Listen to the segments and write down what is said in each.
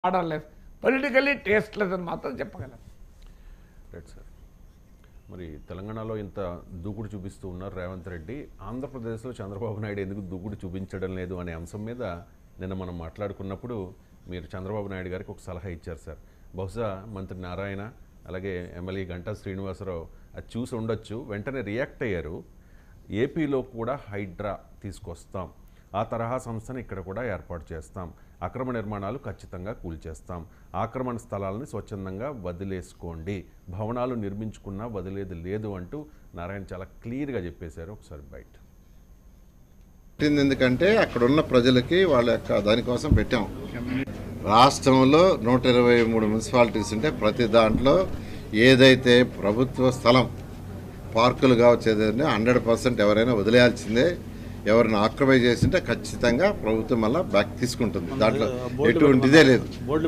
Odourless, politically tasteless అని మాత్రం చెప్పగలం. Right sir. మరి తెలంగాణలో ఇంత దూకుడు చూపిస్తూ ఉన్నారు రేవంత్ రెడ్డి, ఆంధ్రప్రదేశ్లో చంద్రబాబు నాయుడు ఎందుకు దూకుడు చూపించడం లేదు అనే అంశం మీద నిన్న మనం మాట్లాడుకున్నప్పుడు మీరు చంద్రబాబు నాయుడు గారికి ఒక సలహా ఇచ్చారు సార్. బహుశా మంత్రి నారాయణ అలాగే ఎమ్మెల్యే గంటా శ్రీనివాసరావు అది చూసి ఉండొచ్చు, వెంటనే రియాక్ట్ అయ్యారు. ఏపీలో కూడా హైడ్రా తీసుకొస్తాం, ఆ తరహా సంస్థను ఇక్కడ కూడా ఏర్పాటు చేస్తాం, అక్రమ నిర్మాణాలు ఖచ్చితంగా కూల్చేస్తాం, ఆక్రమణ స్థలాలని స్వచ్ఛందంగా వదిలేసుకోండి, భవనాలు నిర్మించుకున్నా వదిలేది లేదు అంటూ నారాయణ చాలా క్లియర్గా చెప్పేశారు. ఒకసారి బయట ఎందుకంటే అక్కడ ఉన్న ప్రజలకి వాళ్ళ యొక్క దానికోసం పెట్టాం. రాష్ట్రంలో 123 మున్సిపాలిటీస్ ఉంటే ప్రతి దాంట్లో ఏదైతే ప్రభుత్వ స్థలం పార్కులు కావచ్చు ఏదైనా 100% ఎవరైనా వదిలేయాల్సిందే. ఎవరిని ఆక్రమై చేసింటే ఖచ్చితంగా ప్రభుత్వం మళ్ళీ బ్యాక్ తీసుకుంటుంది. దాంట్లో ఎటువంటిదే లేదు.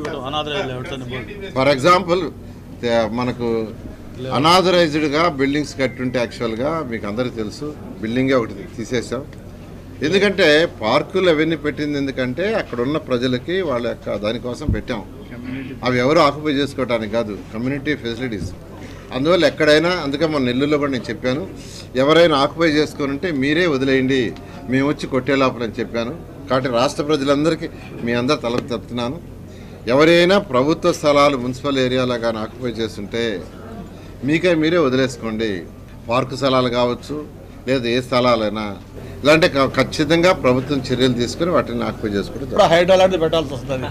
ఫర్ ఎగ్జాంపుల్ మనకు అనాథరైజ్డ్గా బిల్డింగ్స్ కట్టుంటే యాక్చువల్గా మీకు అందరికీ తెలుసు, బిల్డింగే ఒకటి తీసేసాం. ఎందుకంటే పార్కులు అవన్నీ పెట్టింది ఎందుకంటే అక్కడ ఉన్న ప్రజలకి వాళ్ళ యొక్క దానికోసం పెట్టాం. అవి ఎవరు ఆక్యుపై చేసుకోవడానికి కాదు, కమ్యూనిటీ ఫెసిలిటీస్. అందువల్ల ఎక్కడైనా, అందుకే మన నెల్లూరులో కూడా నేను చెప్పాను, ఎవరైనా ఆక్యుపై చేసుకొని ఉంటే మీరే వదిలేయండి, మేము వచ్చి కొట్టే లోపలని చెప్పాను. కాబట్టి రాష్ట్ర ప్రజలందరికీ మీ అందరు తలకు చెప్తున్నాను, ఎవరైనా ప్రభుత్వ స్థలాలు మున్సిపల్ ఏరియాలో కానీ ఆక్యుపై చేస్తుంటే మీరే వదిలేసుకోండి. పార్కు స్థలాలు కావచ్చు లేదా ఏ స్థలాలైనా, ఇలాంటి ఖచ్చితంగా ప్రభుత్వం చర్యలు తీసుకుని వాటిని ఆక్యుపై చేసుకుంటే హైడ్రా పెట్టాల్సి వస్తుంది.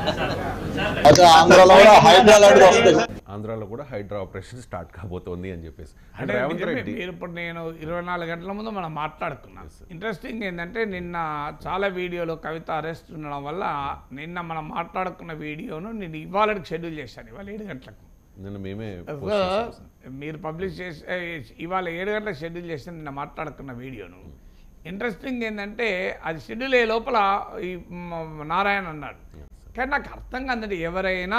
ఆంధ్రాలో కూడా హైడ్రా ఆపరేషన్ స్టార్ట్ కాబోతోంది అని చెప్పేసి అంటే రేవంత్ రెడ్డి ఇప్పుడు నేను 24 గంటల ముందు మనం మాట్లాడుకున్నాం. ఇంట్రెస్టింగ్ ఏంటంటే నిన్న చాలా వీడియోలో కవిత అరెస్ట్ ఉండడం వల్ల నిన్న మనం మాట్లాడుకున్న వీడియోను నేను ఇవాళకి షెడ్యూల్ చేశాను, ఇవాళ 7 గంటలకు. నిన్న మేమే మీరు పబ్లిష్ చేసే ఇవాళ 7 గంటలకు షెడ్యూల్ చేసి నిన్న మాట్లాడుకున్న వీడియోను. ఇంట్రెస్టింగ్ ఏంటంటే అది షెడ్యూల్ అయ్యే లోపల ఈ నారాయణ అన్నాడు, కానీ నాకు అర్థం కాదండి, ఎవరైనా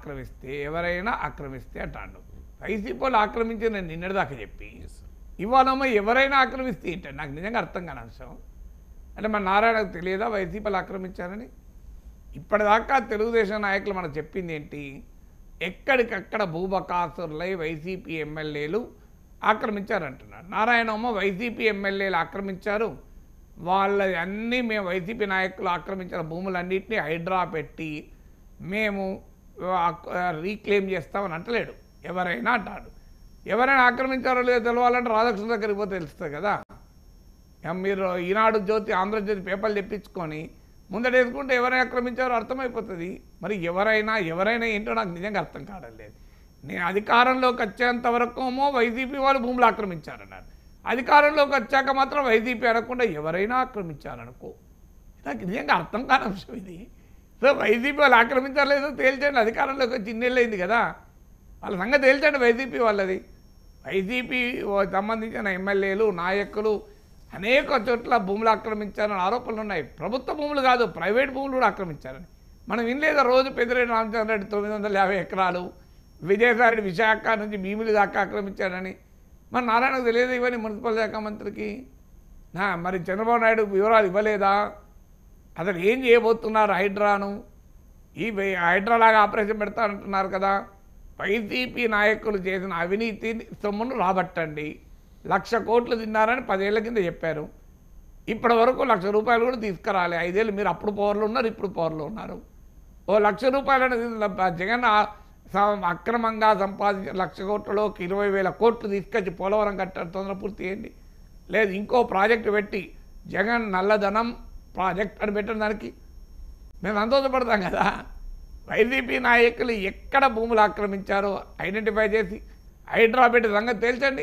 ఆక్రమిస్తే అంటాడు. వైసీపీ వాళ్ళు ఆక్రమించి నేను నిన్నటిదాకా చెప్పి ఇవాళమో ఎవరైనా ఆక్రమిస్తే ఏంటంటే నాకు నిజంగా అర్థం కాని అంశం. అంటే మన నారాయణకు తెలియదా వైసీపీలు ఆక్రమించారని? ఇప్పటిదాకా తెలుగుదేశం నాయకులు మనకు చెప్పింది ఏంటి, ఎక్కడికక్కడ భూబకాసురులై వైసీపీ ఎమ్మెల్యేలు ఆక్రమించారంటున్నారు. నారాయణమ్మ వైసీపీ ఎమ్మెల్యేలు ఆక్రమించారు, వాళ్ళ అన్నీ మేము వైసీపీ నాయకులు ఆక్రమించిన భూములన్నింటినీ హైడ్రా పెట్టి మేము రీక్లెయిమ్ చేస్తామని అంటలేడు. ఎవరైనా అంటాడు. ఎవరైనా ఆక్రమించారో లేదో తెలవాలంటే రాధాకృష్ణ దగ్గరికి పోతే తెలుస్తుంది కదా. మీరు ఈనాడు జ్యోతి, ఆంధ్రజ్యోతి పేపర్లు తెప్పించుకొని ముందటేసుకుంటే ఎవరైనా ఆక్రమించారో అర్థమైపోతుంది. మరి ఎవరైనా ఏంటో నాకు నిజంగా అర్థం కావట్లేదు. నేను అధికారంలోకి వచ్చేంత వరకేమో వైసీపీ వాళ్ళు భూములు ఆక్రమించారన్నారు, అధికారంలోకి వచ్చాక మాత్రం వైసీపీ అనకుండా ఎవరైనా ఆక్రమించారనుకో. నాకు నిజంగా అర్థం కాని అంశం ఇది. సో వైసీపీ వాళ్ళు ఆక్రమించలేదో తేల్చండి, అధికారంలోకి వచ్చి ఇన్నేళ్ళైంది కదా, వాళ్ళ సంగతి తేల్చండి వైసీపీ వాళ్ళది. వైసీపీ సంబంధించిన ఎమ్మెల్యేలు నాయకులు అనేక చోట్ల భూములు ఆక్రమించారని ఆరోపణలు ఉన్నాయి. ప్రభుత్వ భూములు కాదు, ప్రైవేట్ భూములు కూడా ఆక్రమించారని మనం వినలేదా? రోజు పెద్దిరెడ్డి రామచంద్రరెడ్డి 950 ఎకరాలు, విజయసాయి విశాఖ నుంచి భీమిలి దాకా ఆక్రమించారని మరి నారాయణకు తెలియదు ఇవన్నీ మున్సిపల్ శాఖ మంత్రికి? మరి చంద్రబాబు నాయుడు వివరాలు ఇవ్వలేదా? అసలు ఏం చేయబోతున్నారు హైడ్రాను? ఈ హైడ్రాలాగా ఆపరేషన్ పెడతానంటున్నారు కదా. వైసీపీ నాయకులు చేసిన అవినీతి సొమ్మును రాబట్టండి, 1,00,000 కోట్లు తిన్నారని 10 ఏళ్ల కింద చెప్పారు. ఇప్పటి వరకు 1,00,000 రూపాయలు కూడా తీసుకురాలి. 5 ఏళ్ళు మీరు అప్పుడు పవర్లో ఉన్నారు, ఇప్పుడు పవర్లో ఉన్నారు. ఓ 1,00,000 రూపాయలను జగన్ అక్రమంగా సంపాదించిన 1,00,000 కోట్లలోకి 20,000 కోట్లు తీసుకొచ్చి పోలవరం కట్టారు, తొందర పూర్తి చేయండి. లేదు ఇంకో ప్రాజెక్టు పెట్టి జగన్ నల్లధనం ప్రాజెక్ట్ అని పెట్టిన దానికి మేము సంతోషపడతాం కదా. వైసీపీ నాయకులు ఎక్కడ భూములు ఆక్రమించారో ఐడెంటిఫై చేసి హైడ్రా పెట్టి సంగతి తేల్చండి.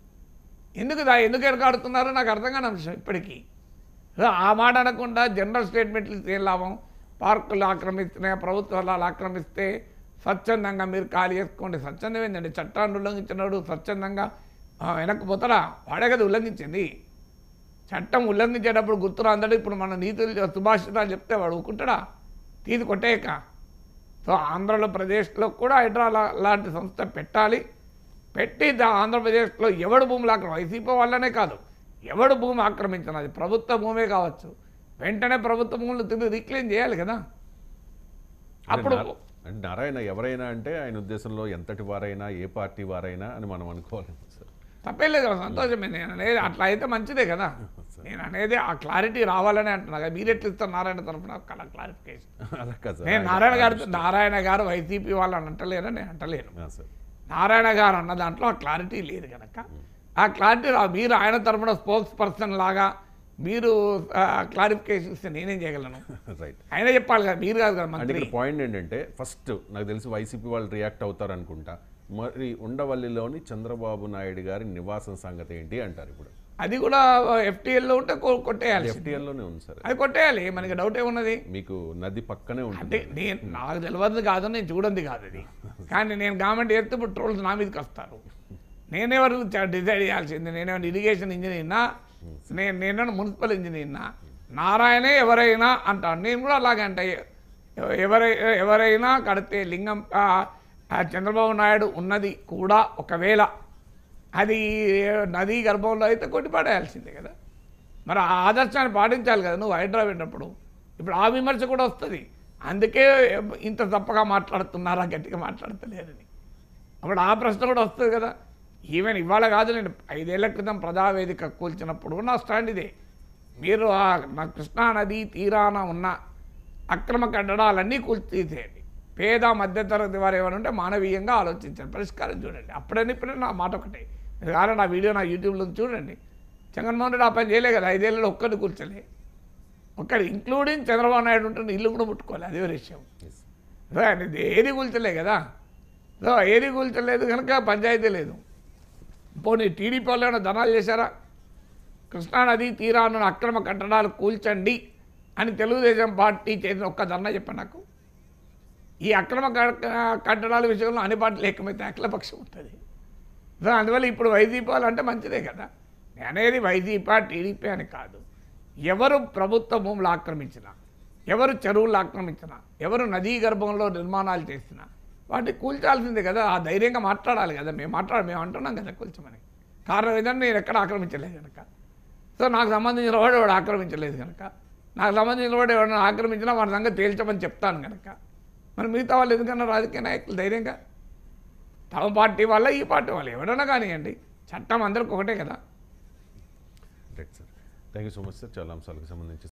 ఎందుకు ఎరగాడుతున్నారో నాకు అర్థం కాని అంశం ఇప్పటికీ. ఆ మాట అనకుండా జనరల్ స్టేట్మెంట్లు ఏం లాభం? పార్కులు ఆక్రమిస్తున్నాయి, ప్రభుత్వాలు ఆక్రమిస్తే స్వచ్ఛందంగా మీరు ఖాళీ చేసుకోండి. స్వచ్ఛందం ఏంటండి? చట్టాన్ని ఉల్లంఘించినాడు స్వచ్ఛందంగా వెనక్కి పోతారా? వాడే కదా ఉల్లంఘించింది. చట్టం ఉల్లంఘించేటప్పుడు గుర్తురా అందరూ ఇప్పుడు మన నీతులు సుభాషితాలు చెప్తే వాడు ఊరుకుంటాడా? తీసి కొట్టేయక. సో ఆంధ్రప్రదేశ్లో కూడా హైడ్రా లాంటి సంస్థ పెట్టాలి. పెట్టి ఆంధ్రప్రదేశ్లో ఎవడు భూములు వైసీపీ వాళ్ళనే కాదు, ఎవడు భూమి ఆక్రమించినది ప్రభుత్వ భూమే కావచ్చు, వెంటనే ప్రభుత్వ భూములు తిరిగి రీక్లెయిమ్ చేయాలి కదా. అప్పుడు అంటే నారాయణ ఎవరైనా అంటే ఆయన ఉద్దేశంలో ఎంతటి వారైనా ఏ పార్టీ వారైనా అని మనం అనుకోవాలి సార్. తప్పేం లేదు కదా, సంతోషమే. నేను అనేది అట్లా అయితే మంచిదే కదా. నేను అనేది ఆ క్లారిటీ రావాలని అంటున్నా కదా. మీరు ఎట్లా ఇస్తారు నారాయణ తరఫున క్లారిఫికేషన్? అలా కాదు సార్. నేను నారాయణ గారు వైసీపీ వాళ్ళని అంటలేరని నేను అంటలేను. సార్ నారాయణ గారు అన్న దాంట్లో ఆ క్లారిటీ లేదు కనుక ఆ క్లారిటీ మీరు ఆయన తరఫున స్పోక్స్ పర్సన్ లాగా మీరు క్లారిఫికేషన్ ఇస్తే నేనేం చేయగలను? రైట్. ఆయన చెప్పాలి కదా, మీరు కాదు కదా అంటే మంత్రి. ఇక్కడ పాయింట్ ఏంటంటే ఫస్ట్ నాకు తెలిసి వైసీపీ వాళ్ళు రియాక్ట్ అవుతారు అనుకుంటా. మరి ఉండవల్లిలోని చంద్రబాబు నాయుడు గారి నివాసం సంగతి ఏంటి అంటారు ఇప్పుడు? అది కూడా FTL లో ఉంటే కొట్టేయాలి. FTL-లోనే ఉంది సార్. అది కొట్టేయాలి, మనకి డౌట్ ఏమున్నది? మీకు నది పక్కనే అంటే ఉంటుంది. నాకు తెలియదు కాదు, నేను చూడండి కాదు అది. కానీ నేను గవర్నమెంట్ చేస్తే ఇప్పుడు ట్రోల్స్ నా మీదకి వస్తారు. నేనెవరు డిసైడ్ చేయాల్సింది? నేనేమైనా ఇరిగేషన్ ఇంజనీర్నా, నేనేమైనా మున్సిపల్ ఇంజనీర్నా? నారాయణే ఎవరైనా అంటాను, నేను కూడా అలాగే అంట. ఎవరైనా కడితే లింగం చంద్రబాబు నాయుడు ఉన్నది కూడా ఒకవేళ అది నదీ గర్భంలో అయితే కొట్టిపడేయాల్సిందే కదా. మరి ఆ ఆదర్శాన్ని పాటించాలి కదా నువ్వు హైదరాబాద్ వెళ్ళినప్పుడు. ఇప్పుడు ఆ విమర్శ కూడా వస్తుంది, అందుకే ఇంత తప్పగా మాట్లాడుతున్నారా, గట్టిగా మాట్లాడతలేదని. అప్పుడు ఆ ప్రశ్న కూడా వస్తుంది కదా. ఈవెన్ ఇవాళ కాదు, నేను 5 ఏళ్ల క్రితం ప్రజావేదిక కూల్చినప్పుడు నా స్టాండ్ ఇదే. మీరు నా కృష్ణా నదీ తీరాన ఉన్న అక్రమ కట్టడాలన్నీ తీసేయండి. పేద మధ్యతరగతి వారు ఏమైనా ఉంటే మానవీయంగా ఆలోచించండి, పరిష్కారం చూడండి. అప్పుడని ఇప్పుడు నా మాట ఒకటే కాదు, నా వీడియో నా యూట్యూబ్లో చూడండి. జగన్మోహన్ రెడ్డి ఆ పని చేయలే కదా, 5 ఏళ్ళలో ఒక్కరిని కూర్చోలే. ఒక్కడి ఇంక్లూడింగ్ చంద్రబాబు నాయుడు ఉంటుంది, ఇల్లు కూడా ముట్టుకోవాలి, అదే విషయం. ఏది కూల్చలే కదా. ఏది కూల్చలేదు కనుక పంచాయతీ లేదు. పోనీ టీడీపీ వాళ్ళు ఏమైనా ధనాలు చేశారా? కృష్ణానది తీరాను అక్రమ కట్టడాలు కూల్చండి అని తెలుగుదేశం పార్టీ చేసిన ఒక్క ధర్నా చెప్పండి నాకు. ఈ అక్రమ కట్టడాల విషయంలో అన్ని పార్టీలు ఏకమైతే అఖిలపక్షం ఉంటుంది. సో అందువల్ల ఇప్పుడు వైసీపీ వాళ్ళు అంటే మంచిదే కదా. అనేది వైసీపీ టీడీపీ అని కాదు. ఎవరు ప్రభుత్వ భూములు ఆక్రమించినా, ఎవరు చెరువులు ఆక్రమించినా, ఎవరు నదీ గర్భంలో నిర్మాణాలు చేసినా వాటిని కూల్చాల్సిందే కదా. ఆ ధైర్యంగా మాట్లాడాలి కదా. మేము అంటున్నాం కదా కూల్చమని. కారణం ఏదంటే నేను ఎక్కడ ఆక్రమించలేదు కనుక. సో నాకు సంబంధించిన వాడు ఎవడు ఆక్రమించలేదు కనుక, నాకు సంబంధించిన వాడు ఎవరైనా ఆక్రమించినా వాడి సంగతి తేల్చమని చెప్తాను కనుక. మరి మిగతా వాళ్ళు ఎందుకన్నా రాజకీయ నాయకులు ధైర్యంగా తమ పార్టీ వాళ్ళ ఈ పార్టీ వాళ్ళు ఎవరైనా కానివ్వండి, చట్టం అందరికి ఒకటే కదా. Right sir. Thank you so much sir. చాలా అంశాలకు సంబంధించి